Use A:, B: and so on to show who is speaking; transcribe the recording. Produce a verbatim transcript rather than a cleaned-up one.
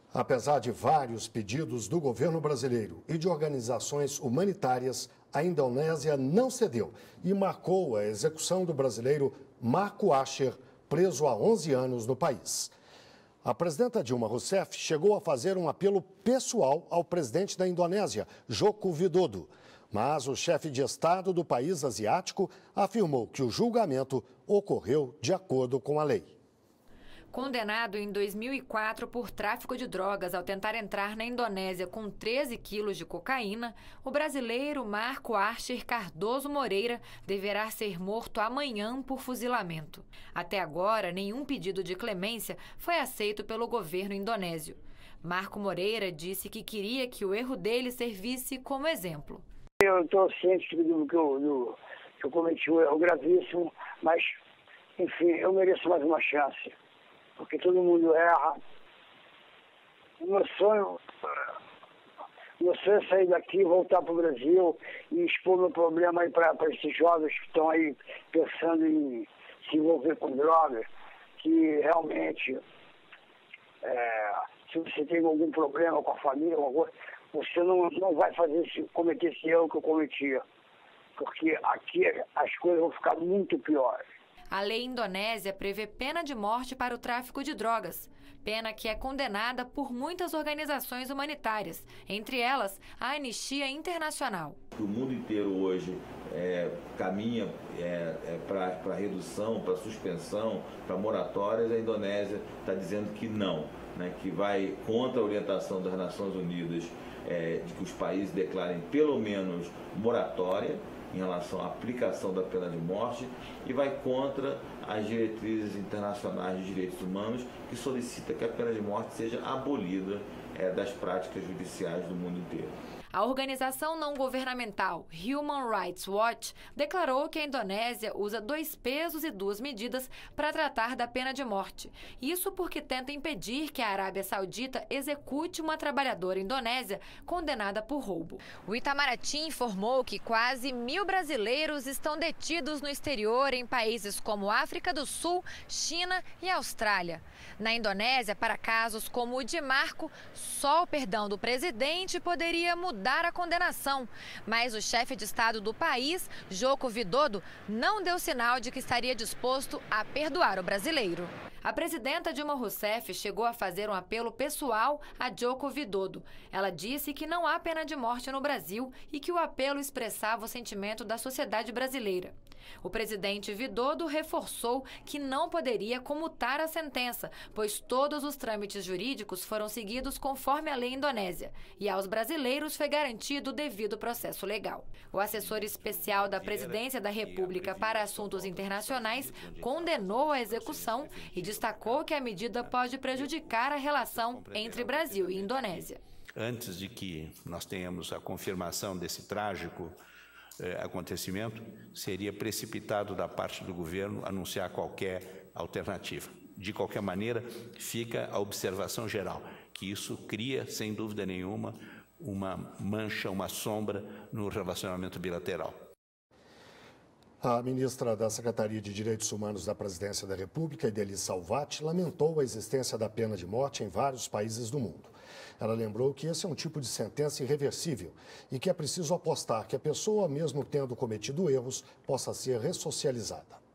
A: Apesar de vários pedidos do governo brasileiro e de organizações humanitárias, a Indonésia não cedeu e marcou a execução do brasileiro Marco Asher, preso há onze anos no país. A presidenta Dilma Rousseff chegou a fazer um apelo pessoal ao presidente da Indonésia, Joko Widodo. Mas o chefe de Estado do país asiático afirmou que o julgamento ocorreu de acordo com a lei.
B: Condenado em dois mil e quatro por tráfico de drogas ao tentar entrar na Indonésia com treze quilos de cocaína, o brasileiro Marco Asher Cardoso Moreira deverá ser morto amanhã por fuzilamento. Até agora, nenhum pedido de clemência foi aceito pelo governo indonésio. Marco Moreira disse que queria que o erro dele servisse como exemplo.
C: Eu estou ciente do que eu, do, que eu cometi um erro gravíssimo, mas, enfim, eu mereço mais uma chance. Porque todo mundo erra. O meu sonho, meu sonho é sair daqui, voltar para o Brasil e expor meu problema aí para esses jovens que estão aí pensando em se envolver com drogas, que realmente, é, se você tem algum problema com a família, alguma coisa, você não, não vai fazer esse, cometer esse erro que eu cometia. Porque aqui as coisas vão ficar muito piores.
B: A lei indonésia prevê pena de morte para o tráfico de drogas, pena que é condenada por muitas organizações humanitárias, entre elas a Anistia Internacional.
D: O mundo inteiro hoje é, caminha é, é, para redução, para suspensão, para moratórias. A Indonésia está dizendo que não, né, que vai contra a orientação das Nações Unidas é, de que os países declarem pelo menos moratória em relação à aplicação da pena de morte e vai contra as diretrizes internacionais de direitos humanos que solicita que a pena de morte seja abolida é, das práticas judiciais do mundo inteiro.
B: A organização não governamental Human Rights Watch declarou que a Indonésia usa dois pesos e duas medidas para tratar da pena de morte. Isso porque tenta impedir que a Arábia Saudita execute uma trabalhadora indonésia condenada por roubo. O Itamaraty informou que quase mil brasileiros estão detidos no exterior em países como África do Sul, China e Austrália. Na Indonésia, para casos como o de Marco, só o perdão do presidente poderia mudar dar a condenação, mas o chefe de Estado do país, Joko Widodo, não deu sinal de que estaria disposto a perdoar o brasileiro. A presidenta Dilma Rousseff chegou a fazer um apelo pessoal a Joko Widodo. Ela disse que não há pena de morte no Brasil e que o apelo expressava o sentimento da sociedade brasileira. O presidente Widodo reforçou que não poderia comutar a sentença, pois todos os trâmites jurídicos foram seguidos conforme a lei indonésia e aos brasileiros foi garantido o devido processo legal. O assessor especial da Presidência da República para Assuntos Internacionais condenou a execução e destacou que a medida pode prejudicar a relação entre Brasil e Indonésia.
E: Antes de que nós tenhamos a confirmação desse trágico eh, acontecimento, seria precipitado da parte do governo anunciar qualquer alternativa. De qualquer maneira, fica a observação geral, que isso cria, sem dúvida nenhuma, uma mancha, uma sombra no relacionamento bilateral.
A: A ministra da Secretaria de Direitos Humanos da Presidência da República, Ideli Salvati, lamentou a existência da pena de morte em vários países do mundo. Ela lembrou que esse é um tipo de sentença irreversível e que é preciso apostar que a pessoa, mesmo tendo cometido erros, possa ser ressocializada.